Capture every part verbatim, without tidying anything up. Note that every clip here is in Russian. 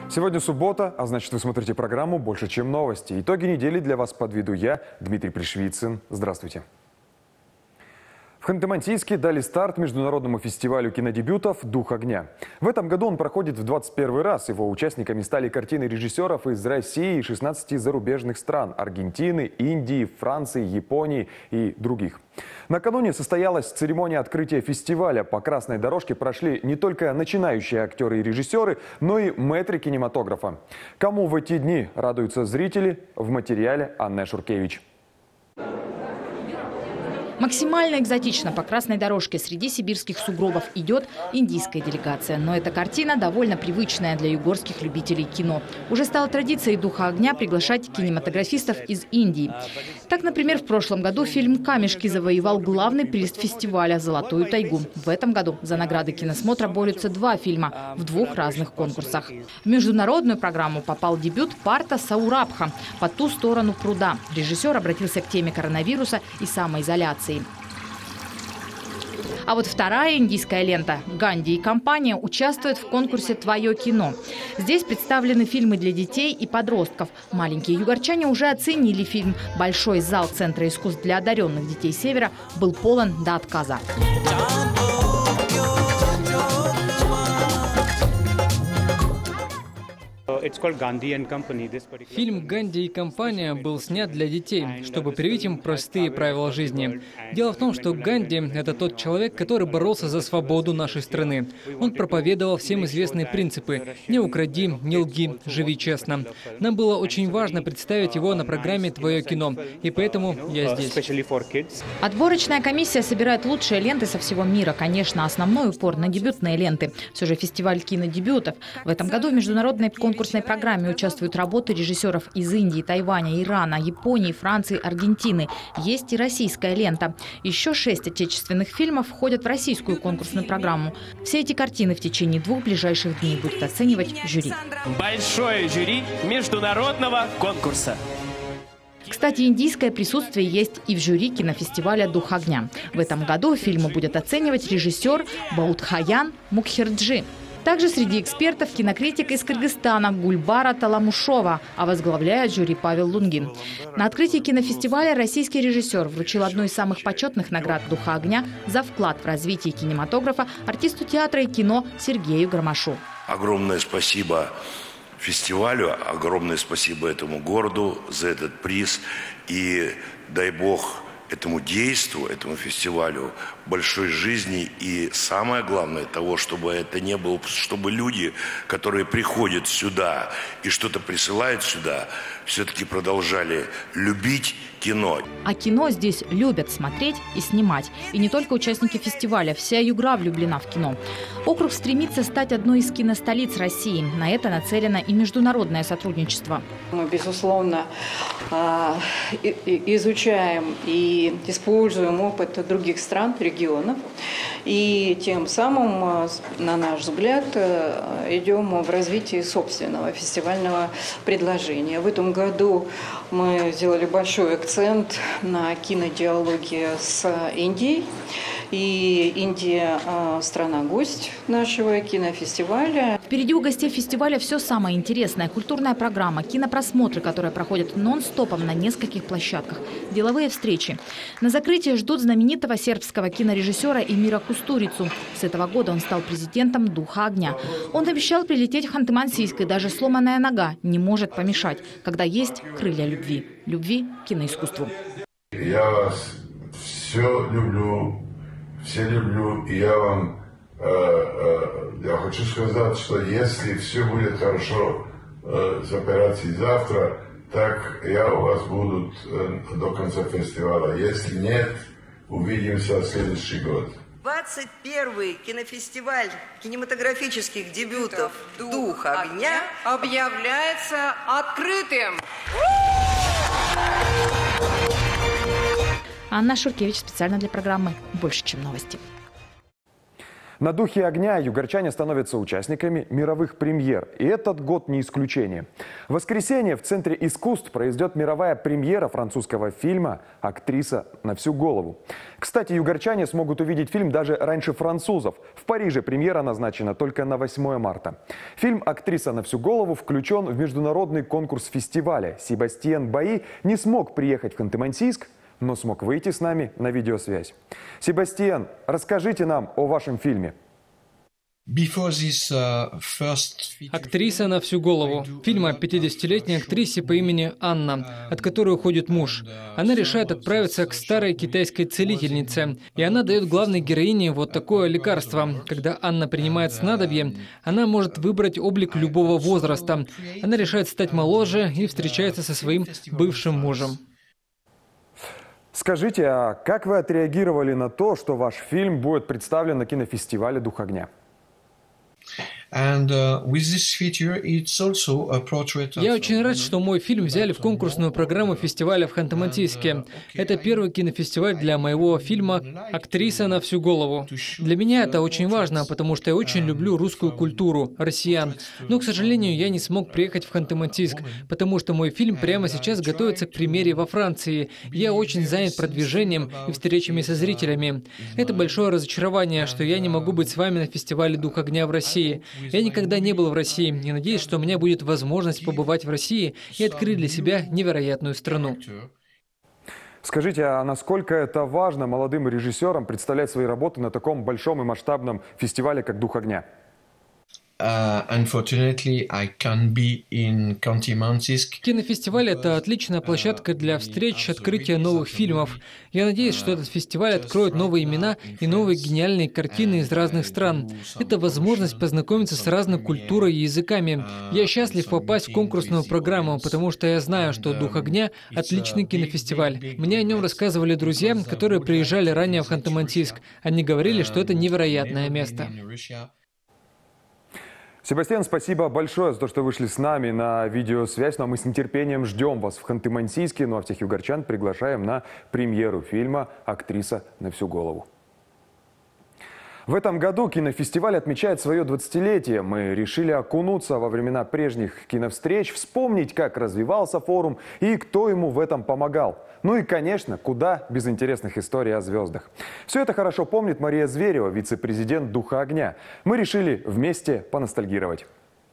Сегодня суббота, а значит, вы смотрите программу «Больше, чем новости». Итоги недели для вас подведу я, Дмитрий Пришвицын. Здравствуйте. В Ханты-Мансийске дали старт международному фестивалю кинодебютов «Дух огня». В этом году он проходит в двадцать первый раз. Его участниками стали картины режиссеров из России и шестнадцати зарубежных стран – Аргентины, Индии, Франции, Японии и других. Накануне состоялась церемония открытия фестиваля. По красной дорожке прошли не только начинающие актеры и режиссеры, но и мэтры кинематографа. Кому в эти дни радуются зрители, в материале Анны Шуркевич. Максимально экзотично по красной дорожке среди сибирских сугробов идет индийская делегация. Но эта картина довольно привычная для югорских любителей кино. Уже стала традицией «Духа огня» приглашать кинематографистов из Индии. Так, например, в прошлом году фильм «Камешки» завоевал главный приз фестиваля «Золотую тайгу». В этом году за награды киносмотра борются два фильма в двух разных конкурсах. В международную программу попал дебют «Парта Саурабха» «По ту сторону пруда». Режиссер обратился к теме коронавируса и самоизоляции. А вот вторая индийская лента «Ганди и компания» участвует в конкурсе «Твое кино». Здесь представлены фильмы для детей и подростков. Маленькие югорчане уже оценили фильм. Большой зал Центра искусств для одаренных детей Севера был полон до отказа. Фильм «Ганди и компания» был снят для детей, чтобы привить им простые правила жизни. Дело в том, что Ганди – это тот человек, который боролся за свободу нашей страны. Он проповедовал всем известные принципы «не укради, не лги, живи честно». Нам было очень важно представить его на программе «Твое кино», и поэтому я здесь. Отборочная комиссия собирает лучшие ленты со всего мира. Конечно, основной упор на дебютные ленты. Все же фестиваль кинодебютов. В этом году в международной конкурсной В программе участвуют работы режиссеров из Индии, Тайваня, Ирана, Японии, Франции, Аргентины. Есть и российская лента. Еще шесть отечественных фильмов входят в российскую конкурсную программу. Все эти картины в течение двух ближайших дней будет оценивать жюри. Большое жюри международного конкурса. Кстати, индийское присутствие есть и в жюри кинофестиваля «Дух огня». В этом году фильмы будет оценивать режиссер Баудхаян Мукхерджи. Также среди экспертов кинокритик из Кыргызстана Гульбара Таламушова, а возглавляет жюри Павел Лунгин. На открытии кинофестиваля российский режиссер вручил одну из самых почетных наград «Духа огня» за вклад в развитие кинематографа артисту театра и кино Сергею Громашу. Огромное спасибо фестивалю, огромное спасибо этому городу за этот приз. И дай бог этому действу, этому фестивалю большой жизни и самое главное того, чтобы это не было, чтобы люди, которые приходят сюда и что-то присылают сюда, все-таки продолжали любить кино. А кино здесь любят смотреть и снимать. И не только участники фестиваля. Вся Югра влюблена в кино. Округ стремится стать одной из киностолиц России. На это нацелено и международное сотрудничество. Мы, безусловно, изучаем и используем опыт других стран, регионов. И тем самым, на наш взгляд, идем в развитии собственного фестивального предложения. В этом году мы сделали большой акцент на кинодиалоге с Индией. И Индия – страна-гость нашего кинофестиваля. Впереди у гостей фестиваля все самое интересное. Культурная программа, кинопросмотры, которые проходят нон-стопом на нескольких площадках, деловые встречи. На закрытие ждут знаменитого сербского кинорежиссера Эмира Кустурицу. С этого года он стал президентом «Духа огня». Он обещал прилететь в Ханты-Мансийск, и даже сломанная нога не может помешать, когда есть крылья любви. Любви к киноискусству. Я вас все люблю. Все люблю, и я вам э, э, я хочу сказать, что если все будет хорошо э, с операцией завтра, так я у вас буду э, до конца фестиваля. Если нет, увидимся в следующий год. двадцать первый кинофестиваль кинематографических дебютов «Дух огня» объявляется открытым. Анна Шуркевич специально для программы «Больше, чем новости». На «Духе огня» югорчане становятся участниками мировых премьер. И этот год не исключение. В воскресенье в Центре искусств произойдет мировая премьера французского фильма «Актриса на всю голову». Кстати, югорчане смогут увидеть фильм даже раньше французов. В Париже премьера назначена только на восьмое марта. Фильм «Актриса на всю голову» включен в международный конкурс фестиваля. Себастьян Баи не смог приехать в Ханты-Мансийск, но смог выйти с нами на видеосвязь. Себастьян, расскажите нам о вашем фильме. «Актриса на всю голову». Фильм о пятидесятилетней актрисе по имени Анна, от которой уходит муж. Она решает отправиться к старой китайской целительнице, и она дает главной героине вот такое лекарство. Когда Анна принимает снадобье, она может выбрать облик любого возраста. Она решает стать моложе и встречается со своим бывшим мужем. Скажите, а как вы отреагировали на то, что ваш фильм будет представлен на кинофестивале «Дух огня»? And, uh, with this feature, it's also a portrait of... Я очень рад, что мой фильм взяли в конкурсную программу фестиваля в Ханты-Мансийске. Это первый кинофестиваль для моего фильма «Актриса на всю голову». Для меня это очень важно, потому что я очень люблю русскую культуру, россиян. Но, к сожалению, я не смог приехать в Ханты-Мансийск, потому что мой фильм прямо сейчас готовится к премьере во Франции. Я очень занят продвижением и встречами со зрителями. Это большое разочарование, что я не могу быть с вами на фестивале «Дух огня» в России. Я никогда не был в России и надеюсь, что у меня будет возможность побывать в России и открыть для себя невероятную страну. Скажите, а насколько это важно молодым режиссерам представлять свои работы на таком большом и масштабном фестивале, как «Дух огня»? Uh, unfortunately, I can't be in Ханты-Мансийск. Кинофестиваль — это отличная площадка для встреч, открытия новых фильмов. Я надеюсь, что этот фестиваль откроет новые имена и новые гениальные картины из разных стран. Это возможность познакомиться с разной культурой и языками. Я счастлив попасть в конкурсную программу, потому что я знаю, что «Дух огня» — отличный кинофестиваль. Мне о нем рассказывали друзья, которые приезжали ранее в Ханты-Мансийск. Они говорили, что это невероятное место. Себастьян, спасибо большое за то, что вышли с нами на видеосвязь. Ну а мы с нетерпением ждем вас в Ханты-Мансийске. Ну а всех югорчан приглашаем на премьеру фильма «Актриса на всю голову». В этом году кинофестиваль отмечает свое двадцатилетие. Мы решили окунуться во времена прежних киновстреч, вспомнить, как развивался форум и кто ему в этом помогал. Ну и, конечно, куда без интересных историй о звездах. Все это хорошо помнит Мария Зверева, вице-президент «Духа огня». Мы решили вместе поностальгировать.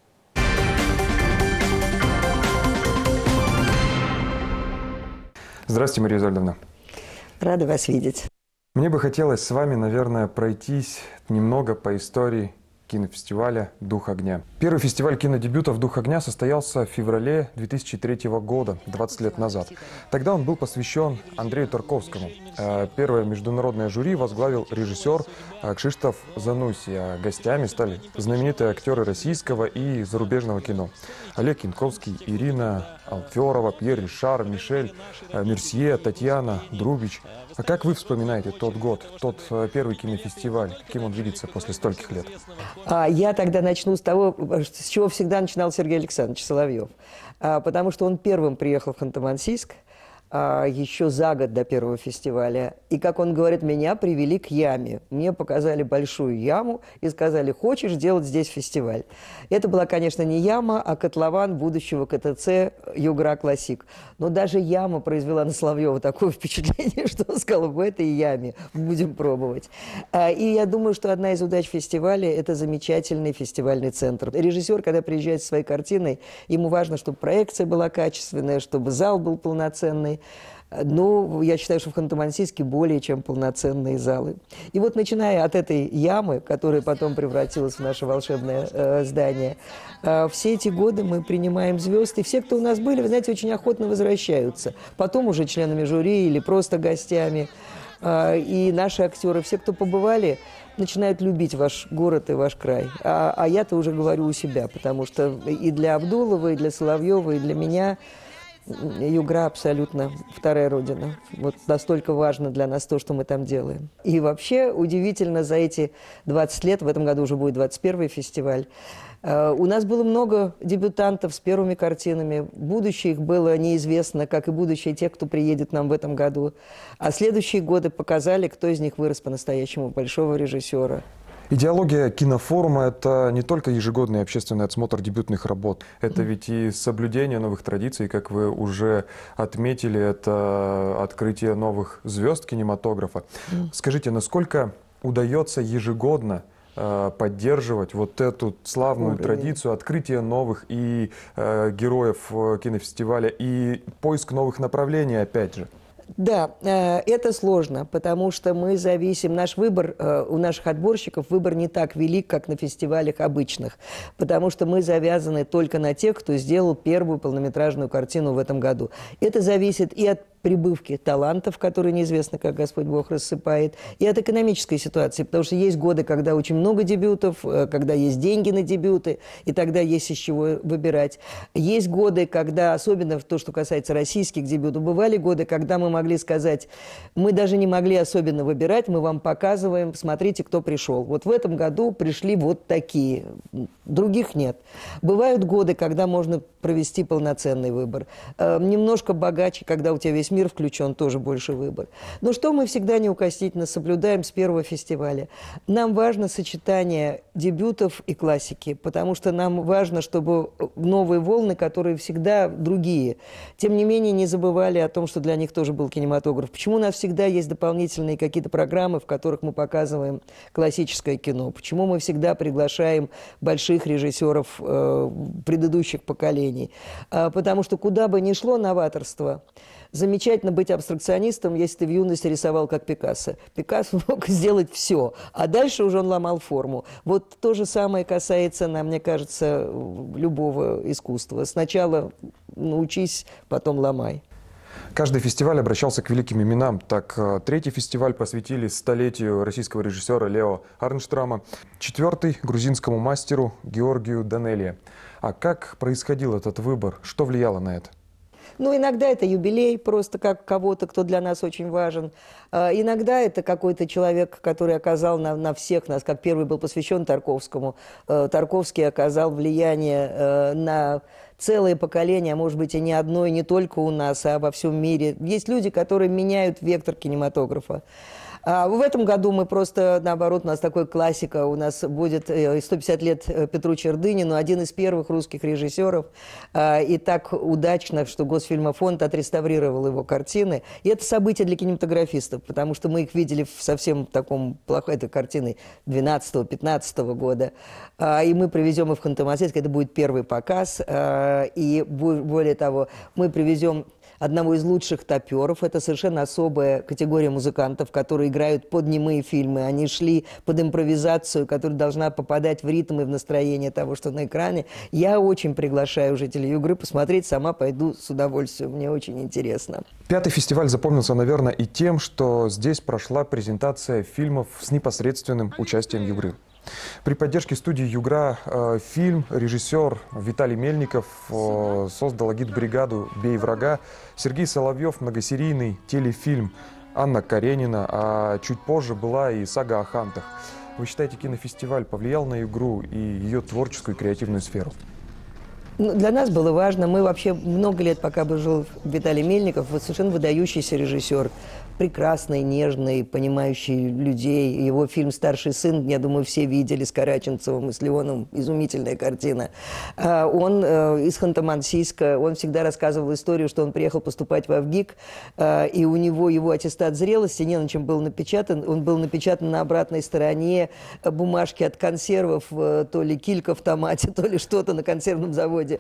Здравствуйте, Мария Изольдовна. Рада вас видеть. Мне бы хотелось с вами, наверное, пройтись немного по истории кинофестиваля «Дух огня». Первый фестиваль кинодебютов «Дух огня» состоялся в феврале две тысячи третьего года, двадцать лет назад. Тогда он был посвящен Андрею Тарковскому. Первое международное жюри возглавил режиссер Кшиштоф Зануси, а гостями стали знаменитые актеры российского и зарубежного кино. Олег Янковский, Ирина Алферова, Пьер Ришар, Мишель Мерсье, Татьяна Друбич. А как вы вспоминаете тот год, тот первый кинофестиваль? Каким он видится после стольких лет? Я тогда начну с того, с чего всегда начинал Сергей Александрович Соловьев. Потому что он первым приехал в Ханты-Мансийск еще за год до первого фестиваля. И, как он говорит, меня привели к яме. Мне показали большую яму и сказали: хочешь делать здесь фестиваль? Это была, конечно, не яма, а котлован будущего КТЦ «Югра Классик». Но даже яма произвела на Соловьева такое впечатление, что он сказал: в этой яме будем пробовать. И я думаю, что одна из удач фестиваля – это замечательный фестивальный центр. Режиссер, когда приезжает со своей картиной, ему важно, чтобы проекция была качественная, чтобы зал был полноценный. Ну, я считаю, что в Ханты-Мансийске более чем полноценные залы. И вот начиная от этой ямы, которая потом превратилась в наше волшебное э, здание, э, все эти годы мы принимаем звезд, и все, кто у нас были, вы знаете, очень охотно возвращаются. Потом уже членами жюри или просто гостями. Э, и наши актеры, все, кто побывали, начинают любить ваш город и ваш край. А, а я-то уже говорю у себя, потому что и для Абдулова, и для Соловьева, и для меня Югра абсолютно вторая родина. Вот настолько важно для нас то, что мы там делаем. И вообще удивительно, за эти двадцать лет, в этом году уже будет двадцать первый фестиваль, у нас было много дебютантов с первыми картинами. Будущее их было неизвестно, как и будущее тех, кто приедет нам в этом году. А следующие годы показали, кто из них вырос по-настоящему большого режиссера. Идеология кинофорума – это не только ежегодный общественный отсмотр дебютных работ. Это ведь и соблюдение новых традиций, как вы уже отметили, это открытие новых звезд кинематографа. Скажите, насколько удается ежегодно э, поддерживать вот эту славную Уровень. традицию открытия новых и э, героев кинофестиваля и поиск новых направлений, опять же? Да, это сложно, потому что мы зависим, наш выбор, у наших отборщиков выбор не так велик, как на фестивалях обычных, потому что мы завязаны только на тех, кто сделал первую полнометражную картину в этом году. Это зависит и от прибывки талантов, которые неизвестно, как Господь Бог рассыпает, и от экономической ситуации, потому что есть годы, когда очень много дебютов, когда есть деньги на дебюты, и тогда есть из чего выбирать. Есть годы, когда, особенно то, что касается российских дебютов, бывали годы, когда мы могли сказать, мы даже не могли особенно выбирать, мы вам показываем, смотрите, кто пришел. Вот в этом году пришли вот такие, других нет. Бывают годы, когда можно провести полноценный выбор. Э, немножко богаче, когда у тебя весь мир включен, тоже больше выбор. Но что мы всегда неукоснительно соблюдаем с первого фестиваля? Нам важно сочетание дебютов и классики, потому что нам важно, чтобы новые волны, которые всегда другие, тем не менее не забывали о том, что для них тоже был кинематограф. Почему у нас всегда есть дополнительные какие-то программы, в которых мы показываем классическое кино? Почему мы всегда приглашаем больших режиссеров э, предыдущих поколений? А, потому что куда бы ни шло новаторство, замечательно быть абстракционистом, если ты в юности рисовал как Пикассо. Пикассо мог сделать все, а дальше уже он ломал форму. Вот то же самое касается, нам, мне кажется, любого искусства. Сначала научись, потом ломай. Каждый фестиваль обращался к великим именам. Так, третий фестиваль посвятили столетию российского режиссера Лео Арнштрама, четвертый – грузинскому мастеру Георгию Данелия. А как происходил этот выбор? Что влияло на это? Ну, иногда это юбилей, просто как кого-то, кто для нас очень важен. А, иногда это какой-то человек, который оказал на, на всех нас, как первый был посвящен Тарковскому. А, Тарковский оказал влияние а, на целое поколение, а может быть и не одно, и не только у нас, а во всем мире. Есть люди, которые меняют вектор кинематографа. А в этом году мы просто, наоборот, у нас такой классика, у нас будет сто пятьдесят лет Петру Чердынину, один из первых русских режиссеров, и так удачно, что Госфильмофонд отреставрировал его картины. И это событие для кинематографистов, потому что мы их видели в совсем таком плохой, это картины двенадцатого-пятнадцатого года, и мы привезем их в Ханты-Мансийск, это будет первый показ, и более того, мы привезем одного из лучших топеров. Это совершенно особая категория музыкантов, которые играют под немые фильмы. Они шли под импровизацию, которая должна попадать в ритм и в настроение того, что на экране. Я очень приглашаю жителей Югры посмотреть. Сама пойду с удовольствием. Мне очень интересно. Пятый фестиваль запомнился, наверное, и тем, что здесь прошла презентация фильмов с непосредственным участием Югры. При поддержке студии «Югра» э, фильм режиссер Виталий Мельников э, создал агитбригаду «Бей врага», Сергей Соловьев многосерийный телефильм, Анна Каренина, а чуть позже была и сага о хантах. Вы считаете, кинофестиваль повлиял на «Югру» и ее творческую и креативную сферу? Для нас было важно. Мы вообще много лет, пока бы жил Виталий Мельников, совершенно выдающийся режиссер. Прекрасный, нежный, понимающий людей. Его фильм «Старший сын», я думаю, все видели, с Караченцевым и с Леоном. Изумительная картина. Он из Ханты-Мансийска, он всегда рассказывал историю, что он приехал поступать в АВГИК, и у него его аттестат зрелости не на чем был напечатан. Он был напечатан на обратной стороне бумажки от консервов, то ли килька в томате, то ли что-то на консервном заводе.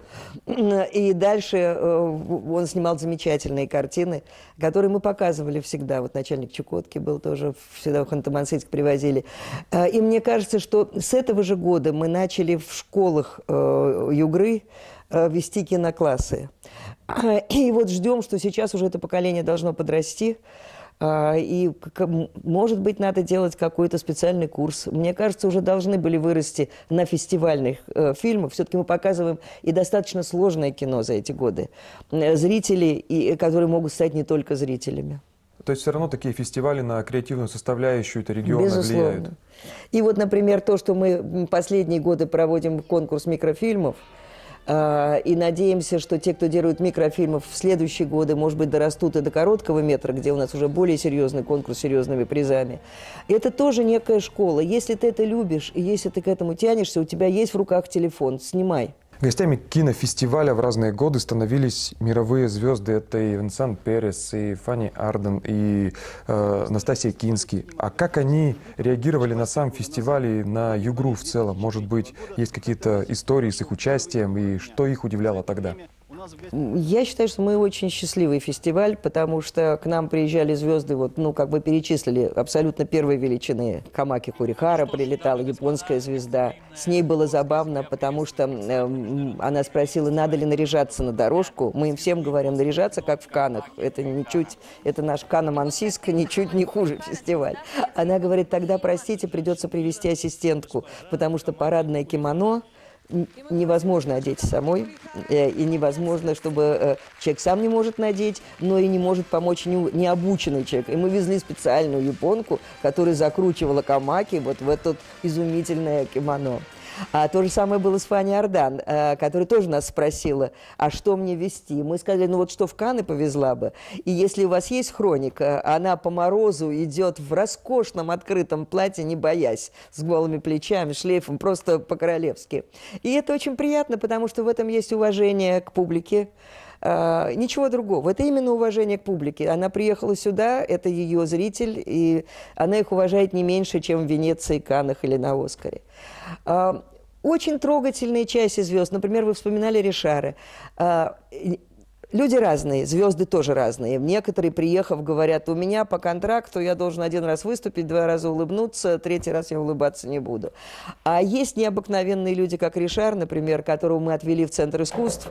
И дальше он снимал замечательные картины, которые мы показывали всегда. Вот начальник Чукотки был тоже, всегда в Ханты-Мансийск привозили. И мне кажется, что с этого же года мы начали в школах Югры вести киноклассы. И вот ждем, что сейчас уже это поколение должно подрасти. И, может быть, надо делать какой-то специальный курс. Мне кажется, уже должны были вырасти на фестивальных э, фильмах. Все-таки мы показываем и достаточно сложное кино за эти годы. Зрители, и, которые могут стать не только зрителями. То есть все равно такие фестивали на креативную составляющую это региона Безусловно. Влияют? И вот, например, то, что мы последние годы проводим конкурс микрофильмов, И надеемся, что те, кто делают микрофильмов в следующие годы, может быть, дорастут и до короткого метра, где у нас уже более серьезный конкурс с серьезными призами. Это тоже некая школа. Если ты это любишь, и если ты к этому тянешься, у тебя есть в руках телефон, снимай. Гостями кинофестиваля в разные годы становились мировые звезды. Это и Венсан Перес, и Фанни Арден, и э, Настасья Кински. А как они реагировали на сам фестиваль и на Югру в целом? Может быть, есть какие-то истории с их участием, и что их удивляло тогда? Я считаю, что мы очень счастливый фестиваль, потому что к нам приезжали звезды, вот, ну, как бы перечислили, абсолютно первой величины. Камаки Курихара прилетала, японская звезда. С ней было забавно, потому что э, она спросила, надо ли наряжаться на дорожку. Мы им всем говорим, наряжаться как в Каннах. Это ничуть, это наш Канно-Мансийск, ничуть не хуже фестиваль. Она говорит, тогда, простите, придется привести ассистентку, потому что парадное кимоно невозможно одеть самой, и невозможно, чтобы человек сам не может надеть, но и не может помочь необученный человек. И мы везли специальную японку, которая закручивала камаки вот в это изумительное кимоно. А то же самое было с Фанни Арден, которая тоже нас спросила, а что мне везти? Мы сказали, ну вот что в Канны повезла бы. И если у вас есть хроника, она по морозу идет в роскошном открытом платье, не боясь, с голыми плечами, шлейфом, просто по-королевски. И это очень приятно, потому что в этом есть уважение к публике. Uh, ничего другого. Это именно уважение к публике. Она приехала сюда, это ее зритель, и она их уважает не меньше, чем в Венеции, Каннах или на Оскаре. Uh, очень трогательные части звезд. Например, вы вспоминали Ришара. Uh, люди разные, звезды тоже разные. Некоторые, приехав, говорят, у меня по контракту я должен один раз выступить, два раза улыбнуться, третий раз я улыбаться не буду. А есть необыкновенные люди, как Ришар, например, которого мы отвели в Центр искусств.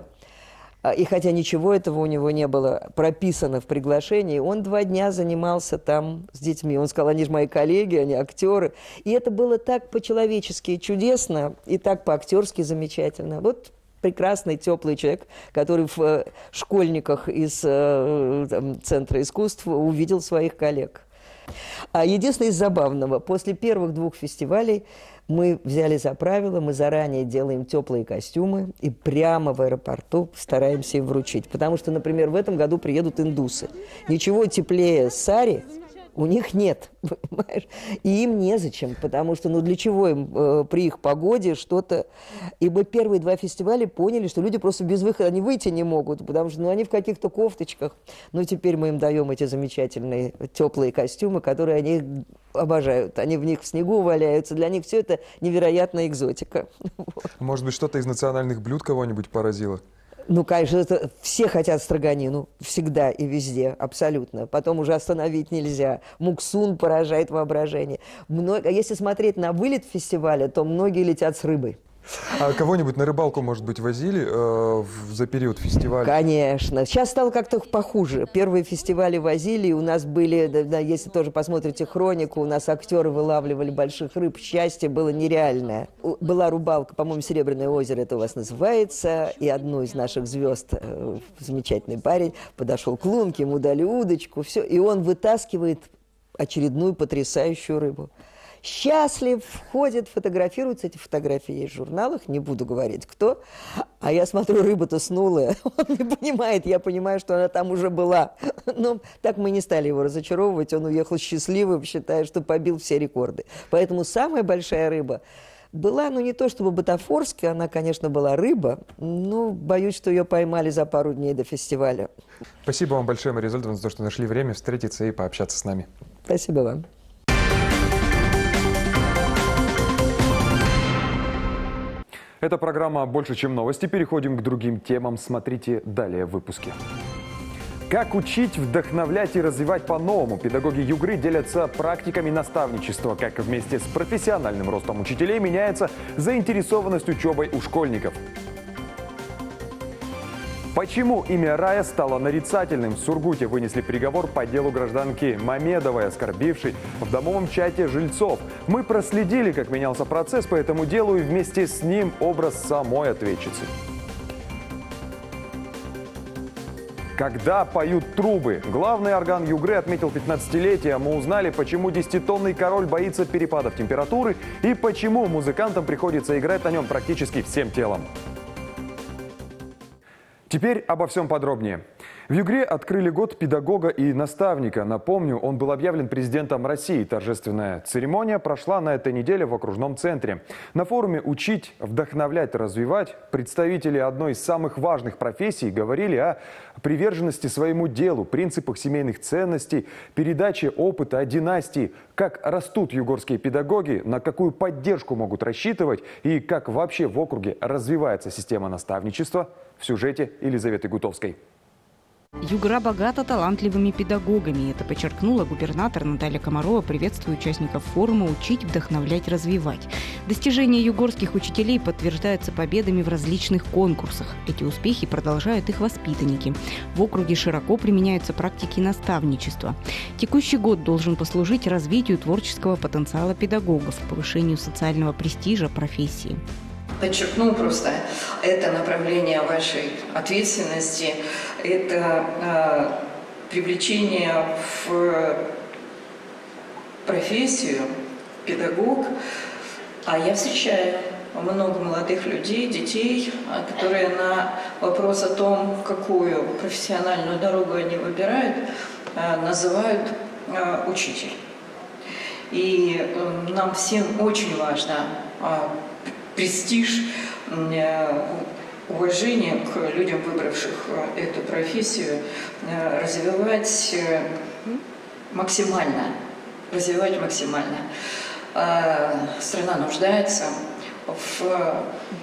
И хотя ничего этого у него не было прописано в приглашении, он два дня занимался там с детьми. Он сказал, они же мои коллеги, они актеры. И это было так по-человечески чудесно и так по-актерски замечательно. Вот прекрасный, теплый человек, который в школьниках из там, Центра искусств увидел своих коллег. А единственное из забавного, после первых двух фестивалей мы взяли за правило, мы заранее делаем теплые костюмы и прямо в аэропорту стараемся им вручить. Потому что, например, в этом году приедут индусы. Ничего теплее сари у них нет, понимаешь? И им незачем, потому что, ну, для чего им э, при их погоде что-то... И мы первые два фестиваля поняли, что люди просто без выхода, они выйти не могут, потому что, ну, они в каких-то кофточках. Но теперь мы им даем эти замечательные теплые костюмы, которые они обожают. Они в них в снегу валяются. Для них все это невероятная экзотика. Может быть, что-то из национальных блюд кого-нибудь поразило? Ну, конечно, это, все хотят строганину, всегда и везде, абсолютно. Потом уже остановить нельзя. Муксун поражает воображение. Много, если смотреть на вылет фестиваля, то многие летят с рыбой. А кого-нибудь на рыбалку, может быть, возили э, за период фестиваля? Конечно. Сейчас стало как-то похуже. Первые фестивали возили, и у нас были, да, да, если тоже посмотрите хронику, у нас актеры вылавливали больших рыб. Счастье было нереальное. Была рыбалка, по-моему, Серебряное озеро это у вас называется, и одну из наших звезд, э, замечательный парень, подошел к лунке, ему дали удочку, все, и он вытаскивает очередную потрясающую рыбу. Счастлив, входит, фотографируется. Эти фотографии есть в журналах, не буду говорить, кто. А я смотрю, рыба-то снулая. Он не понимает, я понимаю, что она там уже была. Но так мы не стали его разочаровывать. Он уехал счастливым, считая, что побил все рекорды. Поэтому самая большая рыба была, ну, не то чтобы бутафорская, она, конечно, была рыба, но боюсь, что ее поймали за пару дней до фестиваля. Спасибо вам большое, Мария Изольдовна, за то, что нашли время встретиться и пообщаться с нами. Спасибо вам. Это программа «Больше, чем новости». Переходим к другим темам. Смотрите далее в выпуске. Как учить, вдохновлять и развивать по-новому? Педагоги Югры делятся практиками наставничества. Как вместе с профессиональным ростом учителей меняется заинтересованность учебой у школьников. Почему имя Рая стало нарицательным? В Сургуте вынесли приговор по делу гражданки Мамедовой, оскорбившей в домовом чате жильцов. Мы проследили, как менялся процесс по этому делу, и вместе с ним образ самой ответчицы. Когда поют трубы? Главный орган Югры отметил пятнадцатилетие. Мы узнали, почему десятитонный король боится перепадов температуры и почему музыкантам приходится играть на нем практически всем телом. Теперь обо всем подробнее. В Югре открыли год педагога и наставника. Напомню, он был объявлен президентом России. Торжественная церемония прошла на этой неделе в окружном центре. На форуме «Учить, вдохновлять, развивать» представители одной из самых важных профессий говорили о приверженности своему делу, принципах семейных ценностей, передаче опыта о династии, как растут югорские педагоги, на какую поддержку могут рассчитывать и как вообще в округе развивается система наставничества. В сюжете Елизаветы Гутовской. Югра богата талантливыми педагогами. Это подчеркнула губернатор Наталья Комарова, приветствуя участников форума «Учить, вдохновлять, развивать». Достижения югорских учителей подтверждаются победами в различных конкурсах. Эти успехи продолжают их воспитанники. В округе широко применяются практики наставничества. Текущий год должен послужить развитию творческого потенциала педагогов, повышению социального престижа профессии. Подчеркну просто это направление вашей ответственности, это э, привлечение в профессию педагог. А я встречаю много молодых людей, детей, которые на вопрос о том, какую профессиональную дорогу они выбирают, э, называют э, учитель. И э, нам всем очень важно э, престиж, уважение к людям, выбравших эту профессию, развивать максимально. Развивать максимально. Страна нуждается в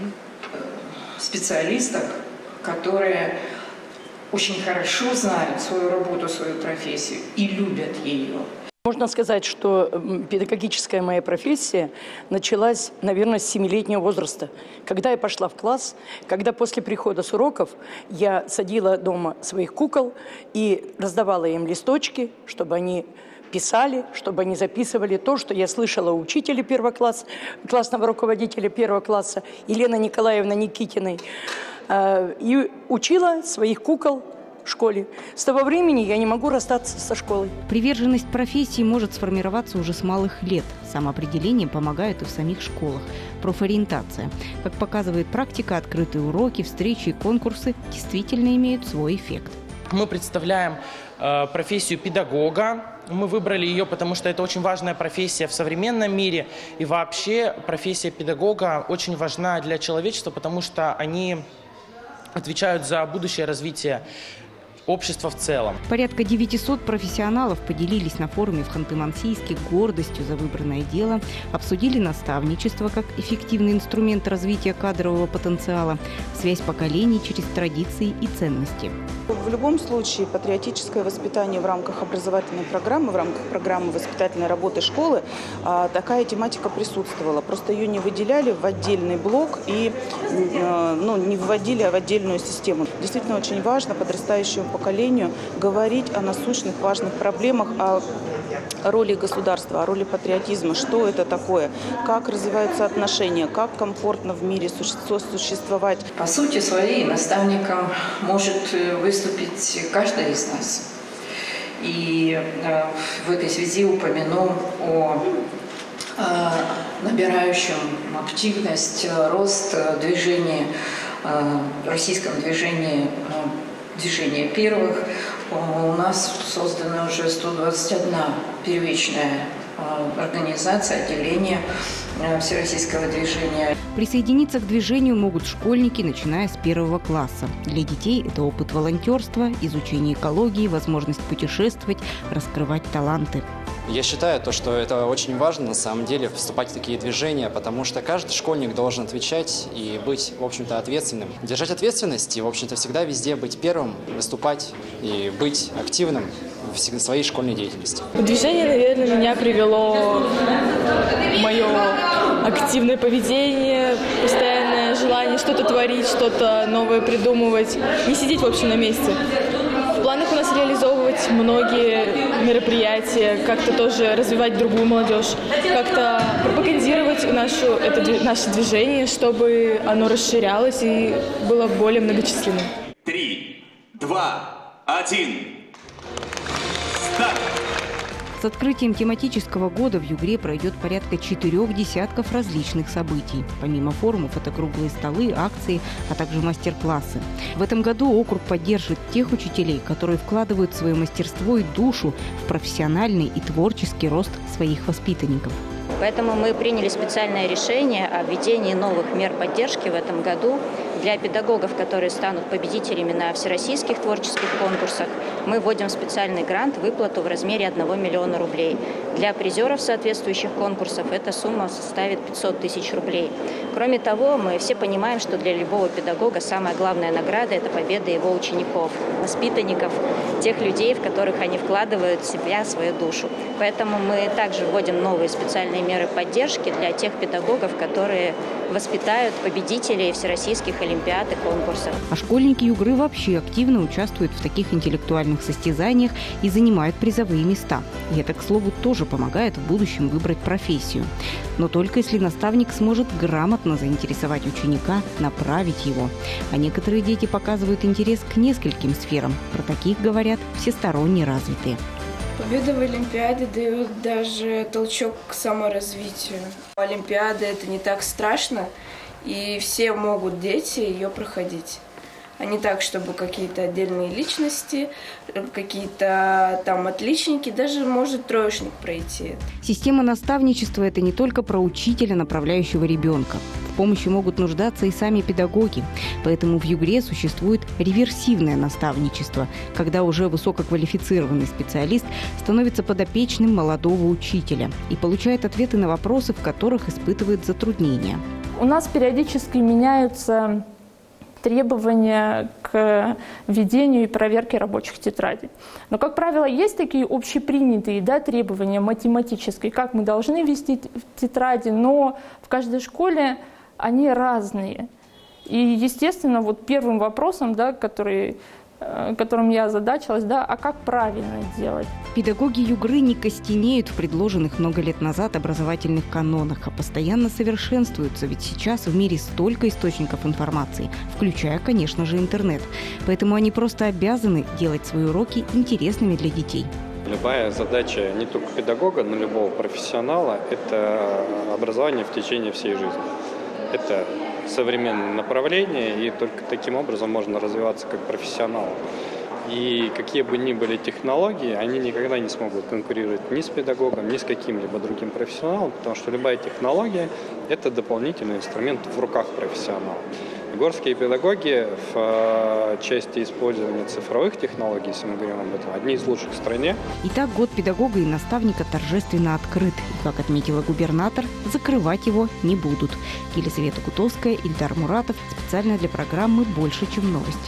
специалистах, которые очень хорошо знают свою работу, свою профессию и любят ее. Можно сказать, что педагогическая моя профессия началась, наверное, с семилетнего возраста. Когда я пошла в класс, когда после прихода с уроков я садила дома своих кукол и раздавала им листочки, чтобы они писали, чтобы они записывали то, что я слышала у учителя первого класса, классного руководителя первого класса Елены Николаевны Никитиной, и учила своих кукол в школе. С того времени я не могу расстаться со школой. Приверженность профессии может сформироваться уже с малых лет. Самоопределение помогает и в самих школах. Профориентация. Как показывает практика, открытые уроки, встречи и конкурсы действительно имеют свой эффект. Мы представляем э, профессию педагога. Мы выбрали ее, потому что это очень важная профессия в современном мире. И вообще профессия педагога очень важна для человечества, потому что они отвечают за будущее развитие общества в целом. Порядка девятисот профессионалов поделились на форуме в Ханты-Мансийске гордостью за выбранное дело, обсудили наставничество как эффективный инструмент развития кадрового потенциала, связь поколений через традиции и ценности. В любом случае патриотическое воспитание в рамках образовательной программы, в рамках программы воспитательной работы школы, такая тематика присутствовала. Просто ее не выделяли в отдельный блок и ну, не вводили в отдельную систему. Действительно очень важно подрастающему поколению говорить о насущных важных проблемах, о роли государства, о роли патриотизма, что это такое, как развиваются отношения, как комфортно в мире существовать. По сути своей наставником может выступить каждый из нас. И в этой связи упомяну о набирающем активность, рост движения, российском движении движение первых. У нас создана уже сто двадцать одна первичная организация, отделение всероссийского движения. Присоединиться к движению могут школьники, начиная с первого класса. Для детей это опыт волонтерства, изучение экологии, возможность путешествовать, раскрывать таланты. Я считаю, то, что это очень важно, на самом деле, вступать в такие движения, потому что каждый школьник должен отвечать и быть, в общем-то, ответственным. Держать ответственность и, в общем-то, всегда везде быть первым, выступать и быть активным в своей школьной деятельности. Движение, наверное, меня привело мое активное поведение, постоянное желание что-то творить, что-то новое придумывать, не сидеть, в общем, на месте. В планах у нас реализовывать многие мероприятия, как-то тоже развивать другую молодежь, как-то пропагандировать нашу, это, наше движение, чтобы оно расширялось и было более многочисленным. Три, два, один, старт! С открытием тематического года в Югре пройдет порядка четырех десятков различных событий. Помимо форумов, это круглые столы, акции, а также мастер-классы. В этом году округ поддержит тех учителей, которые вкладывают свое мастерство и душу в профессиональный и творческий рост своих воспитанников. Поэтому мы приняли специальное решение о введении новых мер поддержки в этом году для педагогов, которые станут победителями на всероссийских творческих конкурсах. Мы вводим специальный грант, выплату в размере одного миллиона рублей. Для призеров соответствующих конкурсов эта сумма составит пятьсот тысяч рублей. Кроме того, мы все понимаем, что для любого педагога самая главная награда – это победа его учеников, воспитанников, тех людей, в которых они вкладывают себя, свою душу. Поэтому мы также вводим новые специальные меры поддержки для тех педагогов, которые воспитают победителей всероссийских олимпиад и конкурсов. А школьники Югры вообще активно участвуют в таких интеллектуальных состязаниях и занимают призовые места. И это, к слову, тоже помогает в будущем выбрать профессию. Но только если наставник сможет грамотно заинтересовать ученика, направить его. А некоторые дети показывают интерес к нескольким сферам. Про таких говорят всесторонне развитые. Победа в Олимпиаде дает даже толчок к саморазвитию. Олимпиада – это не так страшно, и все могут, дети, ее проходить. А не так, чтобы какие-то отдельные личности, какие-то там отличники, даже может троечник пройти. Система наставничества – это не только про учителя, направляющего ребенка. В помощи могут нуждаться и сами педагоги. Поэтому в Югре существует реверсивное наставничество, когда уже высококвалифицированный специалист становится подопечным молодого учителя и получает ответы на вопросы, в которых испытывает затруднения. У нас периодически меняются требования к ведению и проверке рабочих тетрадей. Но, как правило, есть такие общепринятые, да, требования математические, как мы должны вести тетради, но в каждой школе они разные. И, естественно, вот первым вопросом, да, который, которым я озадачилась, да, а как правильно делать? Педагоги Югры не костенеют в предложенных много лет назад образовательных канонах, а постоянно совершенствуются, ведь сейчас в мире столько источников информации, включая, конечно же, интернет. Поэтому они просто обязаны делать свои уроки интересными для детей. Любая задача не только педагога, но любого профессионала – это образование в течение всей жизни. Это современное направление, и только таким образом можно развиваться как профессионал. И какие бы ни были технологии, они никогда не смогут конкурировать ни с педагогом, ни с каким-либо другим профессионалом, потому что любая технология – это дополнительный инструмент в руках профессионала. Югорские педагоги в части использования цифровых технологий, если мы говорим об этом, одни из лучших в стране. Итак, год педагога и наставника торжественно открыт. И, как отметила губернатор, закрывать его не будут. Елизавета Кутовская, Ильдар Муратов. Специально для программы «Больше, чем новости».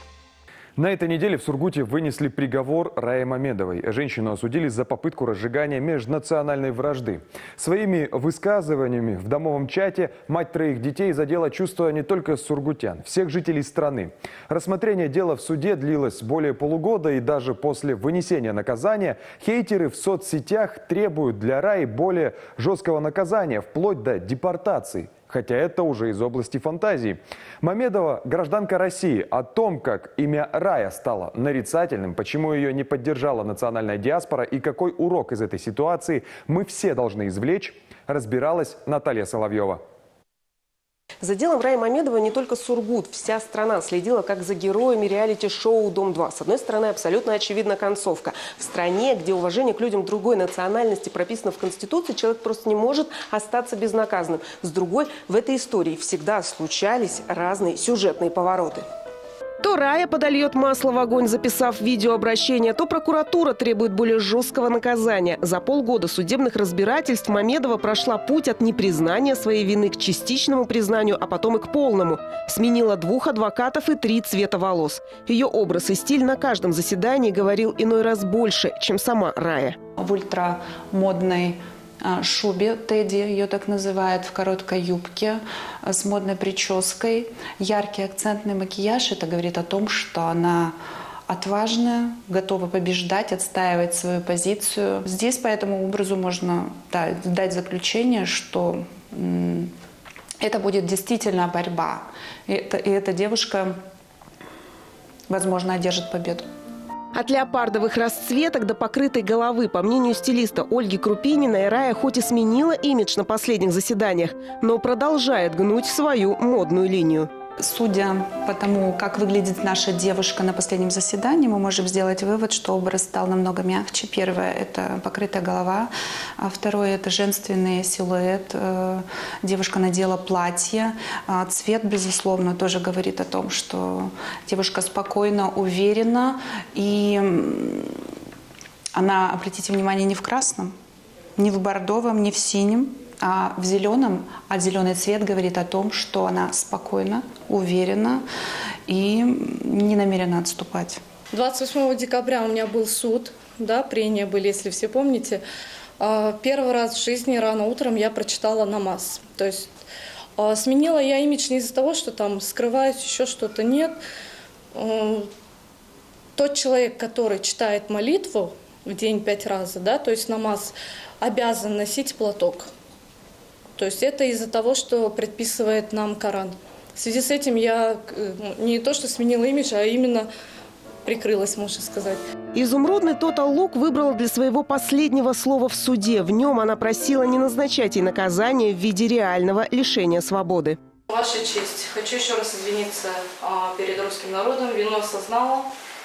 На этой неделе в Сургуте вынесли приговор Рае Мамедовой. Женщину осудили за попытку разжигания межнациональной вражды. Своими высказываниями в домовом чате мать троих детей задела чувства не только сургутян, всех жителей страны. Рассмотрение дела в суде длилось более полугода, и даже после вынесения наказания хейтеры в соцсетях требуют для Раи более жесткого наказания, вплоть до депортации. Хотя это уже из области фантазии. Мамедова – гражданка России. О том, как имя Рая стало нарицательным, почему ее не поддержала национальная диаспора и какой урок из этой ситуации мы все должны извлечь, разбиралась Наталья Соловьева. За делом Раи Мамедовой не только Сургут, вся страна следила как за героями реалити-шоу «Дом-два». С одной стороны, абсолютно очевидна концовка. В стране, где уважение к людям другой национальности прописано в Конституции, человек просто не может остаться безнаказанным. С другой, в этой истории всегда случались разные сюжетные повороты. То Рая подольет масло в огонь, записав видеообращение, то прокуратура требует более жесткого наказания. За полгода судебных разбирательств Мамедова прошла путь от непризнания своей вины к частичному признанию, а потом и к полному. Сменила двух адвокатов и три цвета волос. Ее образ и стиль на каждом заседании говорил иной раз больше, чем сама Рая. В ультрамодной шубе, Тедди ее так называют, в короткой юбке, с модной прической. Яркий акцентный макияж – это говорит о том, что она отважная, готова побеждать, отстаивать свою позицию. Здесь по этому образу можно, да, дать заключение, что м, это будет действительно борьба. И, это, и эта девушка, возможно, одержит победу. От леопардовых расцветок до покрытой головы, по мнению стилиста Ольги Крупининой, Рая хоть и сменила имидж на последних заседаниях, но продолжает гнуть свою модную линию. Судя по тому, как выглядит наша девушка на последнем заседании, мы можем сделать вывод, что образ стал намного мягче. Первое – это покрытая голова, а второе – это женственный силуэт. Девушка надела платье. Цвет, безусловно, тоже говорит о том, что девушка спокойна, уверена. И она, обратите внимание, не в красном, не в бордовом, не в синем, а в зеленом. А зеленый цвет говорит о том, что она спокойна, уверена и не намерена отступать. двадцать восьмого декабря у меня был суд, да, прения были, если все помните. Первый раз в жизни рано утром я прочитала намаз. То есть сменила я имидж не из-за того, что там скрываюсь, еще что-то, нет. Тот человек, который читает молитву в день пять раз, да, то есть намаз, обязан носить платок. То есть это из-за того, что предписывает нам Коран. В связи с этим я не то что сменила имидж, а именно прикрылась, можно сказать. Изумрудный Total Look выбрала для своего последнего слова в суде. В нем она просила не назначать ей наказание в виде реального лишения свободы. Ваша честь, хочу еще раз извиниться перед русским народом. Вину осознала.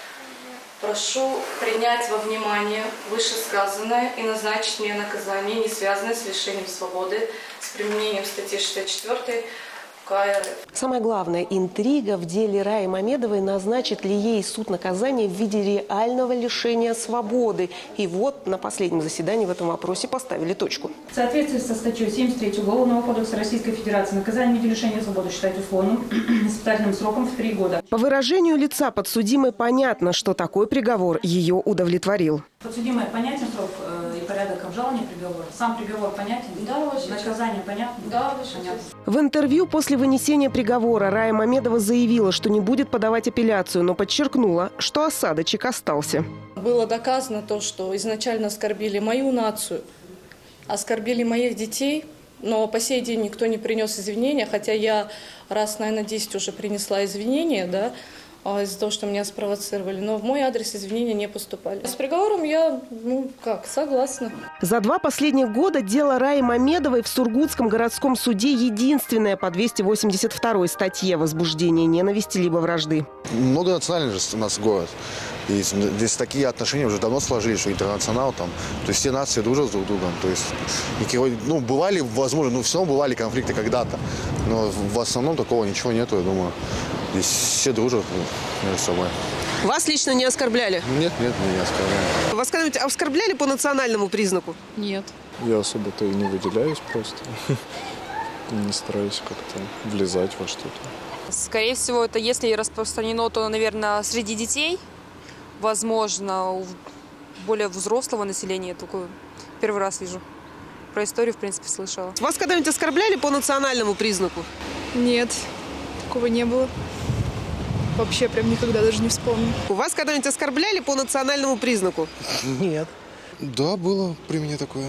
Прошу принять во внимание вышесказанное и назначить мне наказание, не связанное с лишением свободы, с применением статьи шестьдесят четыре КА РФ. Самое главное, интрига в деле Раи Мамедовой, назначит ли ей суд наказание в виде реального лишения свободы. И вот на последнем заседании в этом вопросе поставили точку. В соответствии со статьей семьдесят три Уголовного кодекса Российской Федерации наказание в виде лишения свободы считать условным с испытательным сроком в три года. По выражению лица подсудимой понятно, что такой приговор ее удовлетворил. Подсудимая понятен срок э, и порядок обжалования приговора? Сам приговор понятен? Да, наказание понятно? Да, понятно. В интервью после вынесения приговора Рая Мамедова заявила, что не будет подавать апелляцию, но подчеркнула, что осадочек остался. Было доказано то, что изначально оскорбили мою нацию, оскорбили моих детей, но по сей день никто не принес извинения, хотя я раз, наверное, десять уже принесла извинения, да, из-за того, что меня спровоцировали. Но в мой адрес извинения не поступали. С приговором я, ну как, согласна. За два последних года дело Раи Мамедовой в Сургутском городском суде единственное по двести восемьдесят второй статье возбуждения ненависти либо вражды. Многонациональный же у нас город. И здесь такие отношения уже давно сложились, что интернационал там. То есть все нации дружат друг с другом. То есть, ну, бывали, возможно, ну, все равно бывали конфликты когда-то. Но в основном такого ничего нету, я думаю. Здесь все дружат между собой. Вас лично не оскорбляли? Нет, нет, меня не оскорбляли. Вас когда-нибудь оскорбляли по национальному признаку? Нет. Я особо-то и не выделяюсь просто. Не стараюсь как-то влезать во что-то. Скорее всего, это если распространено, то, наверное, среди детей. Возможно, у более взрослого населения. Только первый раз вижу. Про историю, в принципе, слышала. Вас когда-нибудь оскорбляли по национальному признаку? Нет, такого не было. Вообще прям никогда даже не вспомню. Вас когда-нибудь оскорбляли по национальному признаку? Нет. Да, было при мне такое.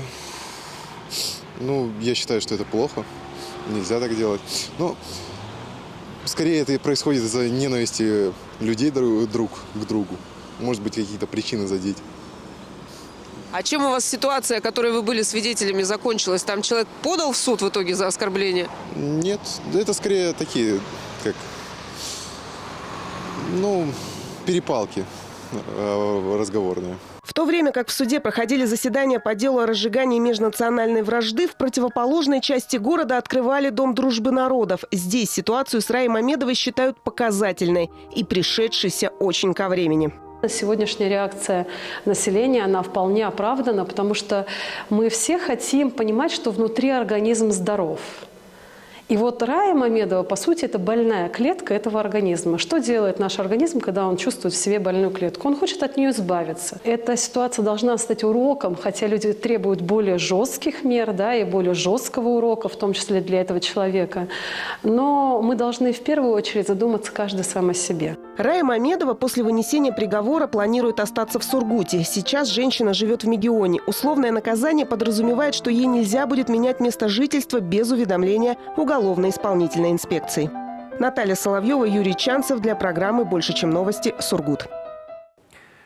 Ну, я считаю, что это плохо. Нельзя так делать. Но скорее это происходит из-за ненависти людей друг к другу. Может быть, какие-то причины задеть. А чем у вас ситуация, которой вы были свидетелями, закончилась? Там человек подал в суд в итоге за оскорбление? Нет, это скорее такие, как, ну, перепалки разговорные. В то время как в суде проходили заседания по делу о разжигании межнациональной вражды, в противоположной части города открывали Дом дружбы народов. Здесь ситуацию с Раей Мамедовой считают показательной и пришедшейся очень ко времени. Сегодняшняя реакция населения, она вполне оправдана, потому что мы все хотим понимать, что внутри организм здоров. И вот Рая Мамедова, по сути, это больная клетка этого организма. Что делает наш организм, когда он чувствует в себе больную клетку? Он хочет от нее избавиться. Эта ситуация должна стать уроком, хотя люди требуют более жестких мер, да, и более жесткого урока, в том числе для этого человека. Но мы должны в первую очередь задуматься каждый сам о себе. Рая Мамедова после вынесения приговора планирует остаться в Сургуте. Сейчас женщина живет в Мегионе. Условное наказание подразумевает, что ей нельзя будет менять место жительства без уведомления уголовно-исполнительной инспекции. Наталья Соловьева, Юрий Чанцев для программы «Больше, чем новости», Сургут.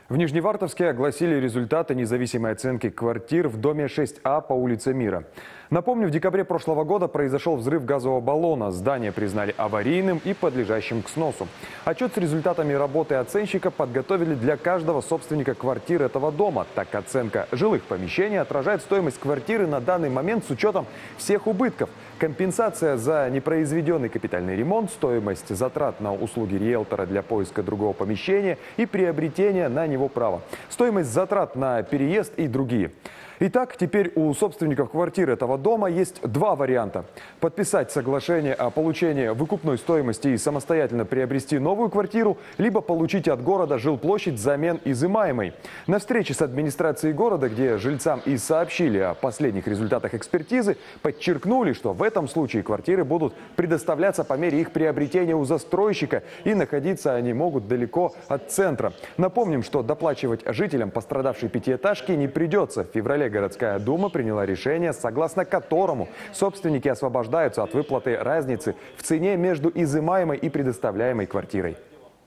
В Нижневартовске огласили результаты независимой оценки квартир в доме шесть А по улице Мира. Напомню, в декабре прошлого года произошел взрыв газового баллона. Здание признали аварийным и подлежащим к сносу. Отчет с результатами работы оценщика подготовили для каждого собственника квартир этого дома. Так, оценка жилых помещений отражает стоимость квартиры на данный момент с учетом всех убытков. Компенсация за непроизведенный капитальный ремонт, стоимость затрат на услуги риэлтора для поиска другого помещения и приобретения на него права, стоимость затрат на переезд и другие. Итак, теперь у собственников квартир этого дома есть два варианта. Подписать соглашение о получении выкупной стоимости и самостоятельно приобрести новую квартиру, либо получить от города жилплощадь взамен изымаемой. На встрече с администрацией города, где жильцам и сообщили о последних результатах экспертизы, подчеркнули, что в этом случае квартиры будут предоставляться по мере их приобретения у застройщика, и находиться они могут далеко от центра. Напомним, что доплачивать жителям пострадавшей пятиэтажки не придется. В феврале городская дума приняла решение, согласно которому собственники освобождаются от выплаты разницы в цене между изымаемой и предоставляемой квартирой.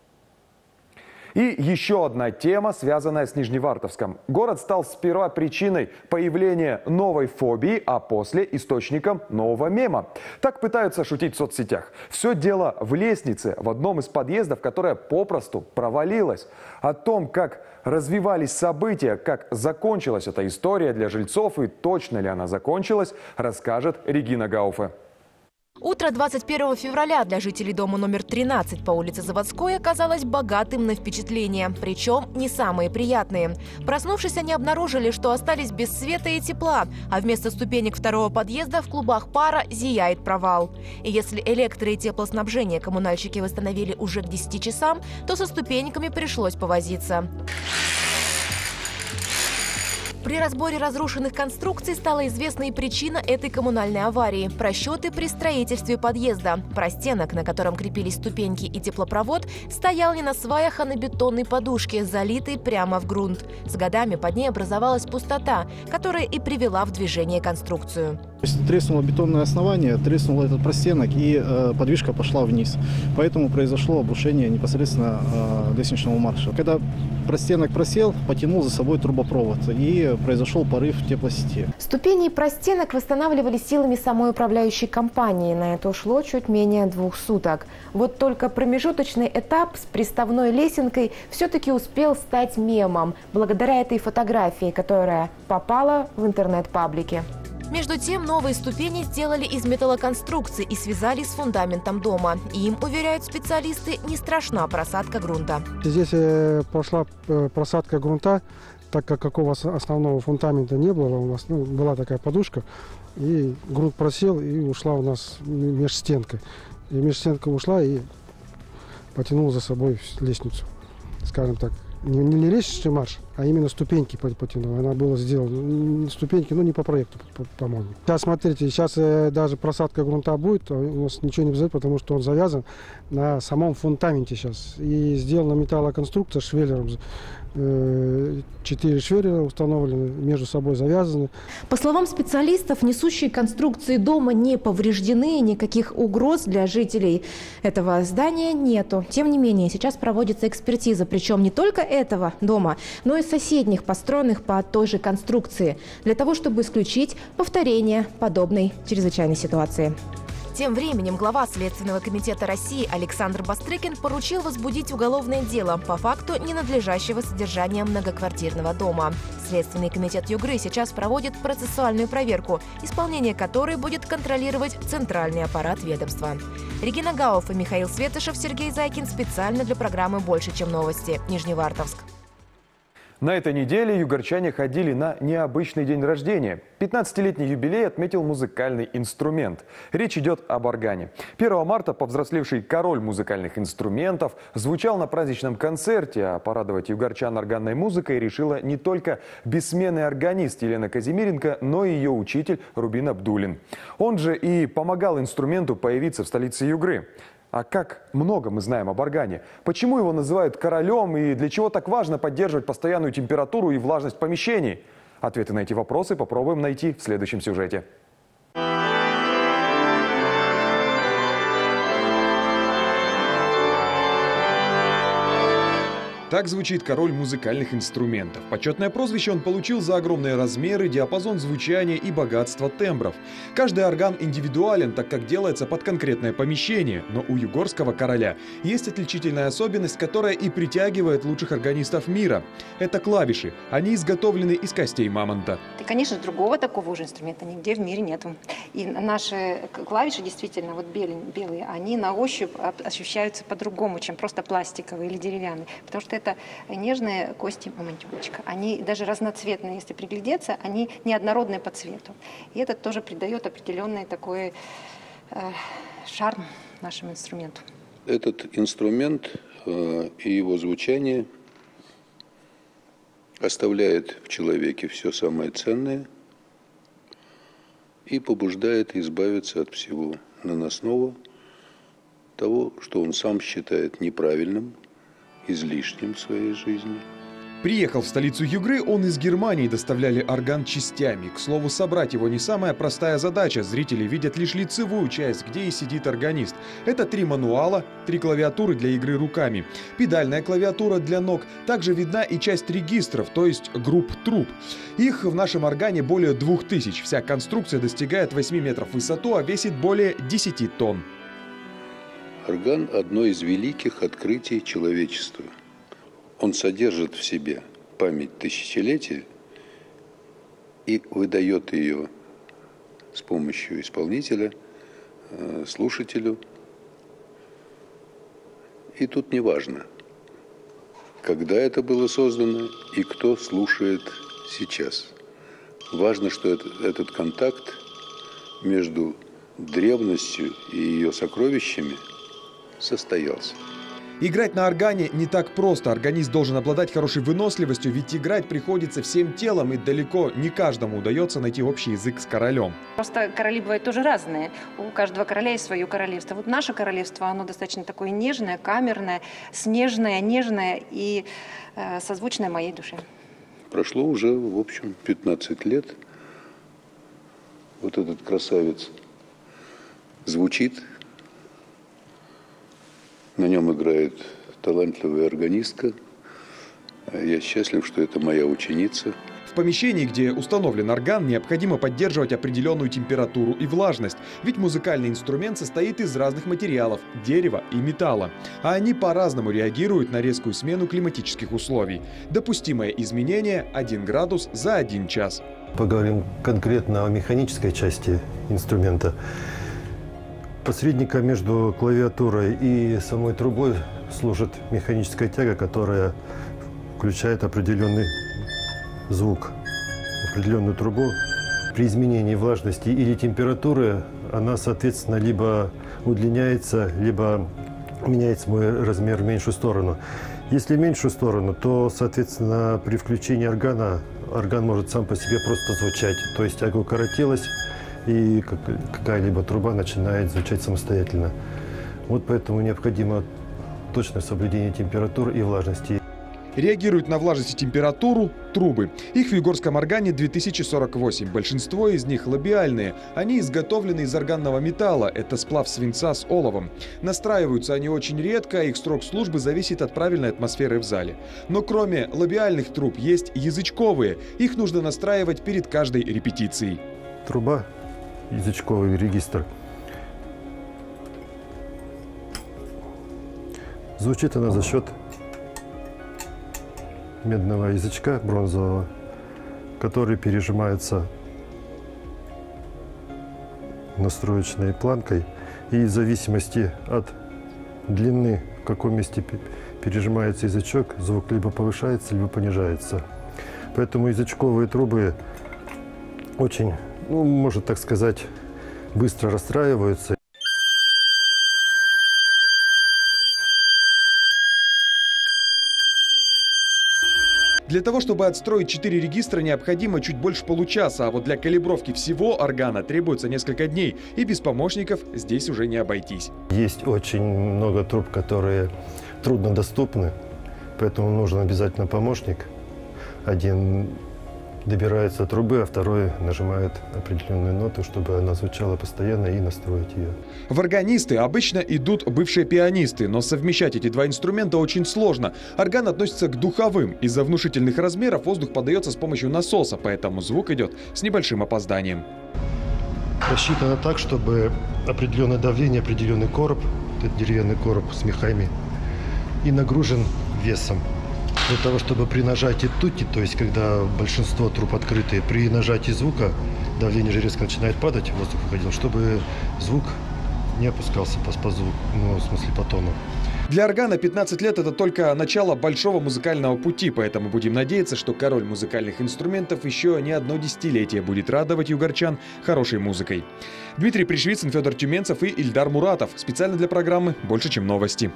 И еще одна тема, связанная с Нижневартовском. Город стал сперва причиной появления новой фобии, а после источником нового мема. Так пытаются шутить в соцсетях. Все дело в лестнице в одном из подъездов, которая попросту провалилась. О том, как развивались события, как закончилась эта история для жильцов и точно ли она закончилась, расскажет Регина Гауфе. Утро двадцать первого февраля для жителей дома номер тринадцать по улице Заводской оказалось богатым на впечатления, причем не самые приятные. Проснувшись, они обнаружили, что остались без света и тепла, а вместо ступенек второго подъезда в клубах пара зияет провал. И если электро- и теплоснабжение коммунальщики восстановили уже к десяти часам, то со ступеньками пришлось повозиться. При разборе разрушенных конструкций стала известна и причина этой коммунальной аварии – просчеты при строительстве подъезда. Простенок, на котором крепились ступеньки и теплопровод, стоял не на сваях, а на бетонной подушке, залитой прямо в грунт. С годами под ней образовалась пустота, которая и привела в движение конструкцию. Треснуло бетонное основание, треснул этот простенок, и э, подвижка пошла вниз. Поэтому произошло обрушение непосредственно э, лестничного марша. Когда простенок просел, потянул за собой трубопровод, и произошел порыв теплосети. Ступени и простенок восстанавливали силами самой управляющей компании. На это ушло чуть менее двух суток. Вот только промежуточный этап с приставной лесенкой все-таки успел стать мемом, благодаря этой фотографии, которая попала в интернет-паблики. Между тем, новые ступени сделали из металлоконструкции и связали с фундаментом дома. Им, уверяют специалисты, не страшна просадка грунта. Здесь пошла просадка грунта, так как какого основного фундамента не было. У нас ну, была такая подушка, и грунт просел, и ушла у нас межстенка. И межстенка ушла и потянула за собой лестницу, скажем так. Не, не лестничный марш, а именно ступеньки потянула. Она была сделана, ступеньки, ну не по проекту, по-моему. Сейчас смотрите, сейчас э, даже просадка грунта будет, у нас ничего не произойдет, потому что он завязан на самом фундаменте сейчас. И сделана металлоконструкция швеллером. Четыре швеллера установлены, между собой завязаны. По словам специалистов, несущие конструкции дома не повреждены, никаких угроз для жителей этого здания нету. Тем не менее, сейчас проводится экспертиза, причем не только этого дома, но и соседних, построенных по той же конструкции, для того, чтобы исключить повторение подобной чрезвычайной ситуации. Тем временем глава Следственного комитета России Александр Бастрыкин поручил возбудить уголовное дело по факту ненадлежащего содержания многоквартирного дома. Следственный комитет Югры сейчас проводит процессуальную проверку, исполнение которой будет контролировать центральный аппарат ведомства. Регина Гауф и Михаил Светышев, Сергей Зайкин специально для программы «Больше, чем новости». Нижневартовск. На этой неделе югорчане ходили на необычный день рождения. пятнадцатилетний юбилей отметил музыкальный инструмент. Речь идет об органе. первого марта повзрослевший король музыкальных инструментов звучал на праздничном концерте, а порадовать югорчан органной музыкой решила не только бессменный органист Елена Казимиренко, но и ее учитель Рубин Абдулин. Он же и помогал инструменту появиться в столице Югры. А как много мы знаем об органе? Почему его называют королем и для чего так важно поддерживать постоянную температуру и влажность в помещении? Ответы на эти вопросы попробуем найти в следующем сюжете. Так звучит король музыкальных инструментов. Почетное прозвище он получил за огромные размеры, диапазон звучания и богатство тембров. Каждый орган индивидуален, так как делается под конкретное помещение. Но у югорского короля есть отличительная особенность, которая и притягивает лучших органистов мира. Это клавиши. Они изготовлены из костей мамонта. И, конечно, другого такого уже инструмента нигде в мире нету. И наши клавиши действительно вот белые, белые, они на ощупь ощущаются по-другому, чем просто пластиковые или деревянные. Потому что это нежные кости мамонтеночка. Они даже разноцветные, если приглядеться, они неоднородные по цвету. И это тоже придает определенный такой э, шарм нашему инструменту. Этот инструмент э, и его звучание оставляет в человеке все самое ценное и побуждает избавиться от всего наносного, того, что он сам считает неправильным, излишним в своей жизни. Приехал в столицу Югры он из Германии, доставляли орган частями. К слову, собрать его не самая простая задача. Зрители видят лишь лицевую часть, где и сидит органист. Это три мануала, три клавиатуры для игры руками, педальная клавиатура для ног. Также видна и часть регистров, то есть групп труб. Их в нашем органе более двух тысяч. Вся конструкция достигает восьми метров в высоту, а весит более десяти тонн. Орган – одно из великих открытий человечества. Он содержит в себе память тысячелетия и выдает ее с помощью исполнителя слушателю. И тут не важно, когда это было создано и кто слушает сейчас. Важно, что этот, этот контакт между древностью и ее сокровищами состоялся. Играть на органе не так просто. Органист должен обладать хорошей выносливостью, ведь играть приходится всем телом, и далеко не каждому удается найти общий язык с королем. Просто короли бывают тоже разные. У каждого короля есть свое королевство. Вот наше королевство, оно достаточно такое нежное, камерное, снежное, нежное и э, созвучное моей душе. Прошло уже, в общем, пятнадцать лет. Вот этот красавец звучит. На нем играет талантливая органистка. Я счастлив, что это моя ученица. В помещении, где установлен орган, необходимо поддерживать определенную температуру и влажность. Ведь музыкальный инструмент состоит из разных материалов – дерева и металла. А они по-разному реагируют на резкую смену климатических условий. Допустимое изменение – один градус за один час. Поговорим конкретно о механической части инструмента. Посредником между клавиатурой и самой трубой служит механическая тяга, которая включает определенный звук, определенную трубу. При изменении влажности или температуры она, соответственно, либо удлиняется, либо меняет свой размер в меньшую сторону. Если в меньшую сторону, то, соответственно, при включении органа, орган может сам по себе просто звучать. То есть тяга укоротилась, и какая-либо труба начинает звучать самостоятельно. Вот поэтому необходимо точное соблюдение температуры и влажности. Реагируют на влажность и температуру трубы. Их в югорском органе две тысячи сорок восемь. Большинство из них лабиальные. Они изготовлены из органного металла. Это сплав свинца с оловом. Настраиваются они очень редко, их срок службы зависит от правильной атмосферы в зале. Но кроме лабиальных труб есть язычковые. Их нужно настраивать перед каждой репетицией. Труба. Язычковый регистр. Звучит она за счет медного язычка бронзового, который пережимается настроечной планкой, и в зависимости от длины, в каком месте пережимается язычок, звук либо повышается, либо понижается. Поэтому язычковые трубы очень, ну, можно так сказать, быстро расстраиваются. Для того, чтобы отстроить четыре регистра, необходимо чуть больше получаса, а вот для калибровки всего органа требуется несколько дней, и без помощников здесь уже не обойтись. Есть очень много труб, которые труднодоступны, поэтому нужен обязательно помощник. Один добирается трубы, а второй нажимает определенную ноту, чтобы она звучала постоянно, и настроить ее. В органисты обычно идут бывшие пианисты, но совмещать эти два инструмента очень сложно. Орган относится к духовым. Из-за внушительных размеров воздух подается с помощью насоса, поэтому звук идет с небольшим опозданием. Рассчитано так, чтобы определенное давление, определенный короб, этот деревянный короб с мехами, и нагружен весом. Для того, чтобы при нажатии тути, то есть когда большинство труб открыты, при нажатии звука давление же резко начинает падать, воздух выходил, чтобы звук не опускался по, по звуку, ну, в смысле по тону. Для органа пятнадцать лет – это только начало большого музыкального пути, поэтому будем надеяться, что король музыкальных инструментов еще не одно десятилетие будет радовать югорчан хорошей музыкой. Дмитрий Пришвицын, Федор Тюменцев и Ильдар Муратов. Специально для программы «Больше, чем новости».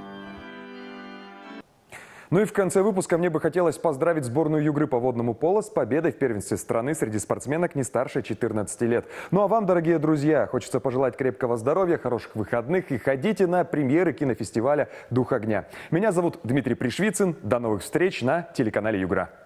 Ну и в конце выпуска мне бы хотелось поздравить сборную Югры по водному поло с победой в первенстве страны среди спортсменок не старше четырнадцати лет. Ну а вам, дорогие друзья, хочется пожелать крепкого здоровья, хороших выходных и ходите на премьеры кинофестиваля «Дух огня». Меня зовут Дмитрий Пришвицын. До новых встреч на телеканале Югра.